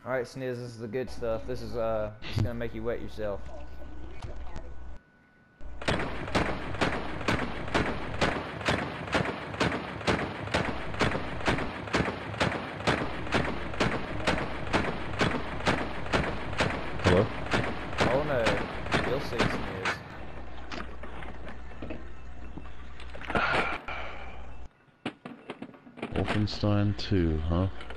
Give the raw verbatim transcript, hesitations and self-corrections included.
Alright, Sniz, this is the good stuff. This is, uh, this is gonna make you wet yourself. Hello? Oh no, you'll see, Sniz. Wolfenstein two, huh?